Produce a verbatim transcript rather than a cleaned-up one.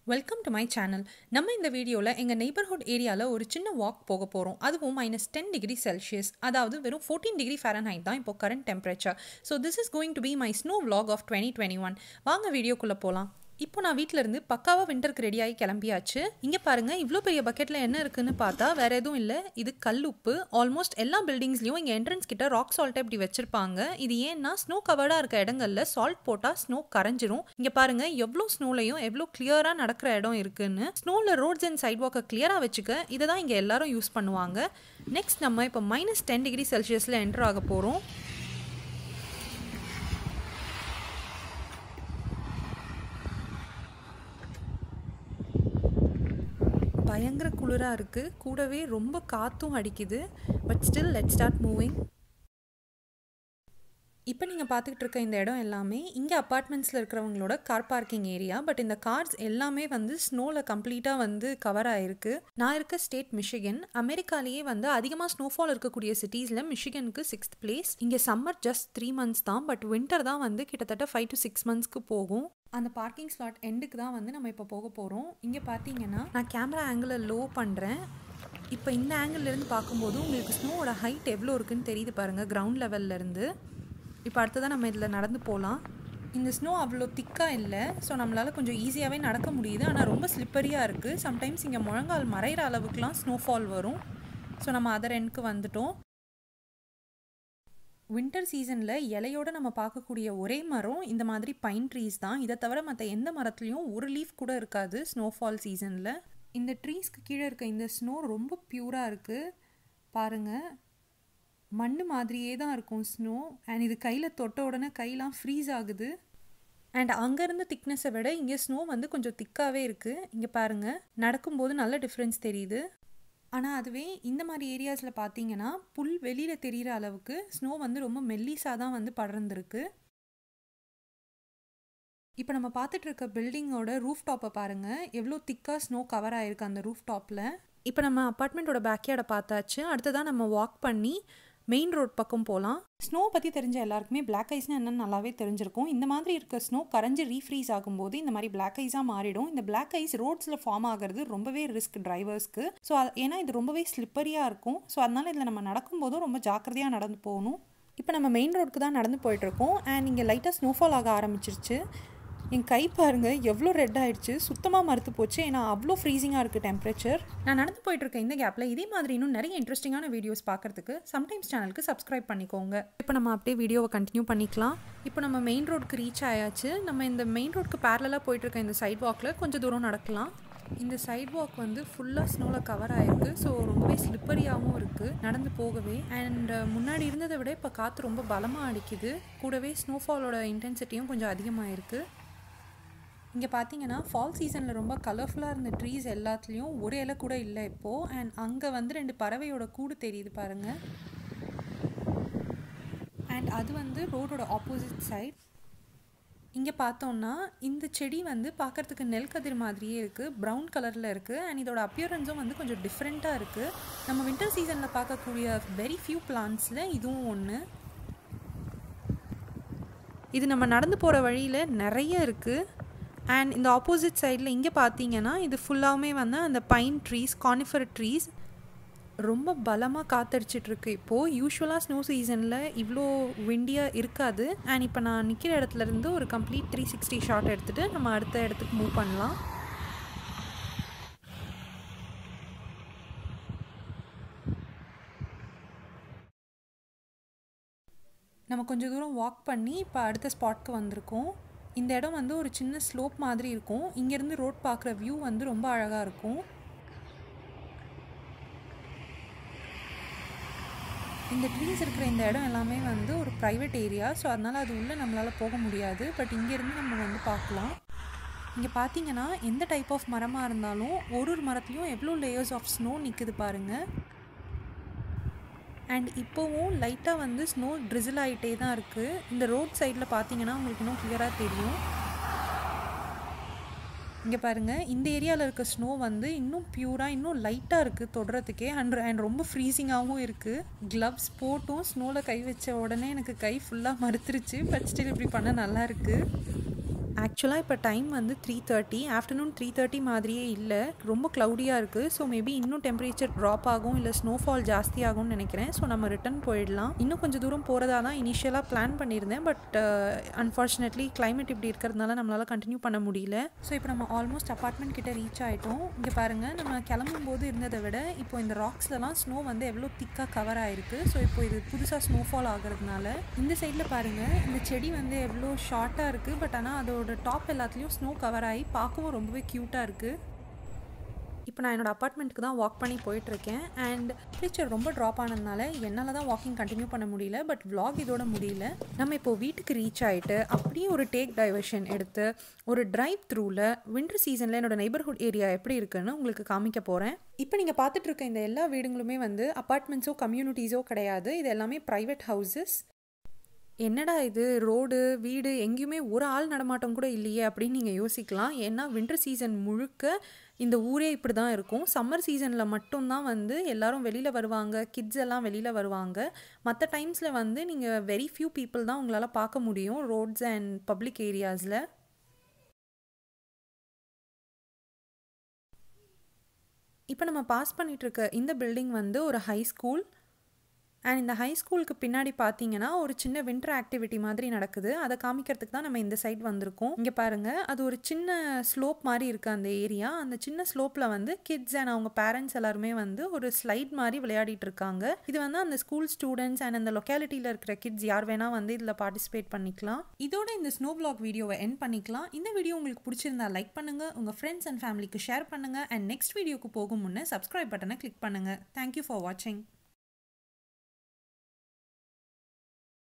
Welcome to my channel. நம்ம இந்த வீடியோல எங்க neighborhood ஏரியால ஒரு சின்ன walk போக போறோம். அதுவும் minus ten degree Celsius. அதாவது வெறும் fourteen degree Fahrenheit தான் இப்போ current temperature. So this is going to be my snow vlog of twenty twenty-one. வாங்க வீடியோக்குள்ள போலாம். இப்போ நான் வீட்ல இருந்து பக்காவா விண்டருக்கு ரெடி ஆகி கிளம்பியாச்சு. இங்க பாருங்க இவ்ளோ பெரிய பக்கெட்ல என்ன இருக்குன்னு பார்த்தா வேற எதுவும் இல்ல. இது கல்லுப்பு. ஆல்மோஸ்ட் எல்லா பில்டிங்ஸ்லயும் இங்க என்ட்ரன்ஸ் கிட்ட ராக் சால்ட் இப்படி வச்சிருப்பாங்க. இது ஏன்னா ஸ்னோ கவர்டா இருக்க இடங்கள்ல சால்ட் போட்டா ஸ்னோ கரைஞ்சிரும். இங்க பாருங்க எவ்ளோ ஸ்னோலயும் எவ்ளோ கிளியரா நடக்கிற இடம் இருக்குன்னு. ஸ்னோல ரோட்ஸ் அண்ட் சைட் வாக்க கிளியரா வச்சுக்க இதை தான் இங்க எல்லாரும் யூஸ் பண்ணுவாங்க. நெக்ஸ்ட் நம்ம இப்போ மைனஸ் டென் டிகிரி செல்சியஸ்ல என்டர் ஆக போறோம். பயங்கர குளிரா இருக்கு. கூடவே ரொம்ப காத்தும் அடிக்குது. But still let's start moving. இப்போ நீங்கள் பார்த்துக்கிட்டு இருக்க இந்த இடம் எல்லாமே இங்கே அப்பார்ட்மெண்ட்ஸில் இருக்கிறவங்களோட கார் பார்க்கிங் ஏரியா. பட் இந்த கார்ஸ் எல்லாமே வந்து ஸ்னோவில் கம்ப்ளீட்டாக வந்து கவர் ஆகிருக்கு. நான் இருக்க ஸ்டேட் மிஷிகன். அமெரிக்காலேயே வந்து அதிகமாக ஸ்னோஃபால் இருக்கக்கூடிய சிட்டிஸில் மிஷிகனுக்கு சிக்ஸ்த் பிளேஸ். இங்கே சம்மர் ஜஸ்ட் த்ரீ மந்த்ஸ் தான். பட் வின்டர் தான் வந்து கிட்டத்தட்ட ஃபைவ் டு சிக்ஸ் மந்த்ஸ்க்கு போகும். அந்த பார்க்கிங் ஸ்லாட் எண்டுக்கு தான் வந்து நம்ம இப்போ போக போகிறோம். இங்கே பார்த்தீங்கன்னா நான் கேமரா ஆங்கிளை லோ பண்ணுறேன். இப்போ இந்த ஆங்கிள்லேருந்து பார்க்கும்போது உங்களுக்கு ஸ்னோவோட ஹைட் எவ்வளோ இருக்குன்னு தெரியுது பாருங்கள் கிரவுண்ட் லெவல்லேருந்து. இப்போ அடுத்ததான் நம்ம இதில் நடந்து போகலாம். இந்த ஸ்னோ அவ்வளோ திக்காக இல்லை. ஸோ நம்மளால் கொஞ்சம் ஈஸியாகவே நடக்க முடியுது. ஆனால் ரொம்ப ஸ்லிப்பரியாக இருக்குது. சம்டைம்ஸ் இங்கே முழங்கால் மறைகிற அளவுக்குலாம் ஸ்னோஃபால் வரும். ஸோ நம்ம அதர் எண்டுக்கு வந்துட்டோம். வின்டர் சீசனில் இலையோடு நம்ம பார்க்கக்கூடிய ஒரே மரம் இந்த மாதிரி பைன் ட்ரீஸ் தான். இதை தவிர மற்ற எந்த மரத்துலேயும் ஒரு லீஃப் கூட இருக்காது ஸ்னோஃபால் சீசனில். இந்த ட்ரீஸ்க்கு கீழே இருக்க இந்த ஸ்னோ ரொம்ப பியூராக இருக்குது பாருங்கள். மண் மாதிரியே தான் இருக்கும் ஸ்னோ. அண்ட் இது கையில் தொட்ட உடனே கையெலாம் ஃப்ரீஸ் ஆகுது. அண்ட் அங்கேருந்து திக்னஸை விட இங்கே ஸ்னோ வந்து கொஞ்சம் திக்காகவே இருக்குது. இங்கே பாருங்கள் நடக்கும்போது நல்ல டிஃப்ரென்ஸ் தெரியுது. ஆனால் அதுவே இந்த மாதிரி ஏரியாஸில் பார்த்தீங்கன்னா புல் வெளியில் தெரிகிற அளவுக்கு ஸ்னோ வந்து ரொம்ப மெல்லிஸாக தான் வந்து படர்ந்துருக்கு. இப்போ நம்ம பார்த்துட்டு இருக்க பில்டிங்கோட ரூஃப் டாப்பை பாருங்கள் எவ்வளோ திக்காக ஸ்னோ கவர் ஆகிருக்கு அந்த ரூஃப் டாப்பில். இப்போ நம்ம அப்பார்ட்மெண்ட்டோட பேக்யார்டை பார்த்தாச்சு. அடுத்ததான் நம்ம வாக் பண்ணி மெயின் ரோட் பக்கம் போகலாம். ஸ்னோ பற்றி தெரிஞ்ச எல்லாருக்குமே பிளாக் ஐஸ்னால் என்னென்னு நல்லாவே தெரிஞ்சிருக்கும். இந்த மாதிரி இருக்க ஸ்னோ கரைஞ்சி ரீஃப்ரீஸ் ஆகும்போது இந்த மாதிரி பிளாக் ஐஸாக மாறிடும். இந்த பிளாக் ஐஸ் ரோட்ஸில் ஃபார்ம் ஆகிறது ரொம்பவே ரிஸ்க் டிரைவர்ஸ்க்கு. ஸோ ஏன்னா இது ரொம்பவே ஸ்லிப்பரியாக இருக்கும். ஸோ அதனால் இதில் நம்ம நடக்கும்போதும் ரொம்ப ஜாக்கிரதையாக நடந்து போகணும். இப்போ நம்ம மெயின் ரோடுக்கு தான் நடந்து போயிட்டுருக்கோம். அண்ட் இங்கே லைட்டாக ஸ்னோஃபால் ஆக ஆரம்பிச்சிருச்சு. என் கை பாருங்கள் எவ்வளோ ரெட் ஆகிடுச்சு. சுத்தமாக மறுத்து போச்சு. ஏன்னா அவ்வளோ ஃப்ரீசிங்காக இருக்குது டெம்பரேச்சர். நான் நடந்து போயிட்டுருக்கேன் இந்த கேப்பில் இதே மாதிரி இன்னும் நிறைய இன்ட்ரெஸ்டிங்கான வீடியோஸ் பார்க்குறதுக்கு சம்டைம்ஸ் சேனலுக்கு சப்ஸ்கிரைப் பண்ணிக்கோங்க. இப்போ நம்ம அப்படியே வீடியோவை கண்டினியூ பண்ணிக்கலாம். இப்போ நம்ம மெயின் ரோடுக்கு ரீச் ஆயாச்சு. நம்ம இந்த மெயின் ரோடுக்கு பேரலாக போயிட்டுருக்க இந்த சைட் வாக்கில் கொஞ்சம் தூரம் நடக்கலாம். இந்த சைட் வாக் வந்து ஃபுல்லாக ஸ்னோவில் கவர் ஆகிருக்கு. ஸோ ரொம்பவே ஸ்லிப்பரியாகவும் இருக்குது நடந்து போகவே. அண்ட் முன்னாடி இருந்ததை விட இப்போ காற்று ரொம்ப பலமாக அடிக்குது. கூடவே ஸ்னோஃபாலோட இன்டென்சிட்டியும் கொஞ்சம் அதிகமாக இருக்குது. இங்கே பார்த்தீங்கன்னா ஃபால் சீசனில் ரொம்ப கலர்ஃபுல்லாக இருந்த ட்ரீஸ் எல்லாத்துலேயும் ஒரு இலை கூட இல்லை இப்போது. அண்ட் அங்கே வந்து ரெண்டு பறவையோட கூடு தெரியுது பாருங்கள். அண்ட் அது வந்து ரோடோட ஆப்போசிட் சைட். இங்கே பார்த்தோன்னா இந்த செடி வந்து பார்க்குறதுக்கு நெல் கதிர் மாதிரியே இருக்குது. ப்ரௌன் கலரில் இருக்குது. அண்ட் இதோட அப்பியரன்ஸும் வந்து கொஞ்சம் டிஃப்ரெண்ட்டாக இருக்குது. நம்ம வின்டர் சீசனில் பார்க்கக்கூடிய வெரி ஃபியூ பிளான்ட்ஸில் இதுவும் ஒன்று. இது நம்ம நடந்து போகிற வழியில் நிறைய இருக்குது. அண்ட் இந்த ஆப்போசிட் சைடில் இங்கே பார்த்தீங்கன்னா இது ஃபுல்லாகவுமே வந்து அந்த பைன் ட்ரீஸ், கானிஃபர் ட்ரீஸ். ரொம்ப பலமாக காத்தடிச்சிட்ருக்கு இப்போது. யூஸ்வலாக ஸ்னோ சீசனில் இவ்வளோ விண்டியாக இருக்காது. அண்ட் இப்போ நான் நிற்கிற இடத்துலேருந்து ஒரு கம்ப்ளீட் த்ரீ சிக்ஸ்டி ஷாட் எடுத்துகிட்டு நம்ம அடுத்த இடத்துக்கு மூவ் பண்ணலாம். நம்ம கொஞ்சம் தூரம் வாக் பண்ணி இப்போ அடுத்த ஸ்பாட்க்கு வந்திருக்கோம். இந்த இடம் வந்து ஒரு சின்ன ஸ்லோப் மாதிரி இருக்கும். இங்கேருந்து ரோட் பார்க்குற வியூ வந்து ரொம்ப அழகாக இருக்கும். இந்த ட்ரீஸ் இருக்கிற இந்த இடம் எல்லாமே வந்து ஒரு ப்ரைவேட் ஏரியா. ஸோ அதனால் அது உள்ளே நம்மளால் போக முடியாது. பட் இங்கேருந்து நம்ம வந்து பார்க்கலாம். இங்கே பார்த்தீங்கன்னா எந்த டைப் ஆஃப் மரமாக இருந்தாலும் ஒரு ஒரு மரத்துலையும் எவ்வளோ லேயர்ஸ் ஆஃப் ஸ்னோ நிற்குது பாருங்கள். அண்ட் இப்போவும் லைட்டாக வந்து ஸ்னோ ட்ரிசில் ஆகிட்டே தான் இருக்குது. இந்த ரோட் சைடில் பார்த்தீங்கன்னா உங்களுக்கு இன்னும் கிளியராக தெரியும். இங்கே பாருங்கள் இந்த ஏரியாவில் இருக்க ஸ்னோ வந்து இன்னும் பியூராக இன்னும் லைட்டாக இருக்குது தொடுறதுக்கே. அண்ட் அண்ட் ரொம்ப ஃப்ரீசிங்காகவும் இருக்குது. க்ளவ்ஸ் போட்டும் ஸ்னோவில் கை வச்ச உடனே எனக்கு கை ஃபுல்லாக மறுத்துருச்சு. பட் ஸ்டில் இப்படி பண்ண நல்லா இருக்குது. ஆக்சுவலாக இப்போ டைம் வந்து three thirty afternoon three thirty மாதிரியே இல்லை, ரொம்ப க்ளவுடியாக இருக்குது. ஸோ மேபி இன்னும் டெம்பரேச்சர் ட்ராப் ஆகும், இல்லை ஸ்னோஃபால் ஜாஸ்தி ஆகும்னு நினைக்கிறேன். ஸோ நம்ம ரிட்டன் போயிடலாம். இன்னும் கொஞ்சம் தூரம் போகிறதா தான் இனிஷியலாக பிளான் பண்ணியிருந்தேன். பட் அன்ஃபார்ச்சுனேட்லி கிளைமேட் இப்படி இருக்கிறதுனால நம்மளால் கண்டினியூ பண்ண முடியல. ஸோ இப்போ நம்ம ஆல்மோஸ்ட் அப்பார்ட்மெண்ட் கிட்ட ரீச் ஆகிட்டோம். இங்கே பாருங்கள், நம்ம கிளம்பும் போது இருந்ததை விட இப்போ இந்த ராக்ஸ்லலாம் ஸ்னோ வந்து எவ்வளோ திக்காக கவர் ஆகிருக்கு. ஸோ இப்போ இது புதுசாக ஸ்னோஃபால் ஆகிறதுனால இந்த சைடில் பாருங்கள், இந்த செடி வந்து எவ்வளோ ஷார்ட்டாக இருக்குது. பட் ஆனால் அதோட டாப் எல்லாத்துலேயும் ஸ்னோ கவர் ஆகி பார்க்கவும் ரொம்பவே க்யூட்டாக இருக்குது. இப்போ நான் என்னோடய அப்பார்ட்மெண்ட்டுக்கு தான் வாக் பண்ணி போயிட்டுருக்கேன். அண்ட் டெம்பரேச்சர் ரொம்ப ட்ராப் ஆனதுனால என்னால் தான் வாக்கிங் கண்டினியூ பண்ண முடியல. பட் vlog இதோட முடியல. நம்ம இப்போது வீட்டுக்கு ரீச் ஆகிட்டு அப்படியே ஒரு டேக் டைவர்ஷன் எடுத்து ஒரு ட்ரைவ் த்ரூவில் வின்டர் சீசனில் என்னோடய நெய்பர்ஹுட் ஏரியா எப்படி இருக்குன்னு உங்களுக்கு காமிக்க போகிறேன். இப்போ நீங்கள் பார்த்துட்டு இருக்க இந்த எல்லா வீடுங்களுமே வந்து அப்பார்ட்மெண்ட்ஸோ கம்யூனிட்டிஸோ கிடையாது. இது எல்லாமே ப்ரைவேட் ஹவுசஸ். என்னடா இது ரோடு வீடு எங்கேயுமே ஒரு ஆள் நடமாட்டம் கூட இல்லையே அப்படின்னு நீங்கள் யோசிக்கலாம். ஏன்னா வின்டர் சீசன் முழுக்க இந்த ஊரே இப்படி தான் இருக்கும். சம்மர் சீசனில் மட்டும்தான் வந்து எல்லோரும் வெளியில் வருவாங்க, கிட்ஸ் எல்லாம் வெளியில் வருவாங்க. மற்ற டைம்ஸில் வந்து நீங்கள் வெரி ஃபியூ பீப்புள் தான் உங்களால் பார்க்க முடியும் ரோட்ஸ் அண்ட் பப்ளிக் ஏரியாஸில். இப்போ நம்ம பாஸ் பண்ணிகிட்ருக்க இந்த பில்டிங் வந்து ஒரு ஹை ஸ்கூல். அண்ட் இந்த ஹை ஸ்கூலுக்கு பின்னாடி பார்த்தீங்கன்னா ஒரு சின்ன வின்டர் ஆக்டிவிட்டி மாதிரி நடக்குது. அதை காமிக்கிறதுக்கு தான் நம்ம இந்த சைட் வந்திருக்கோம். இங்கே பாருங்கள், அது ஒரு சின்ன ஸ்லோப் மாதிரி இருக்குது அந்த ஏரியா. அந்த சின்ன ஸ்லோப்பில் வந்து கிட்ஸ் அண்ட் அவங்க பேரண்ட்ஸ் எல்லாருமே வந்து ஒரு ஸ்லைட் மாதிரி விளையாடிட்டு இருக்காங்க. இது வந்து அந்த ஸ்கூல் ஸ்டூடெண்ட்ஸ் அண்ட் அந்த லொக்காலிட்டியில் இருக்கிற கிட்ஸ் யார் வேணால் வந்து இதில் பார்ட்டிசிபேட் பண்ணிக்கலாம். இதோட இந்த ஸ்னோ vlog வீடியோவை எண்ட் பண்ணிக்கலாம். இந்த வீடியோ உங்களுக்கு பிடிச்சிருந்தா லைக் பண்ணுங்கள், உங்கள் ஃப்ரெண்ட்ஸ் அண்ட் ஃபேமிலிக்கு ஷேர் பண்ணுங்கள். அண்ட் நெக்ஸ்ட் வீடியோக்கு போகும் முன்னே சப்ஸ்கிரைப் பட்டனை கிளிக் பண்ணுங்கள். தேங்க்யூ ஃபார் வாட்சிங்.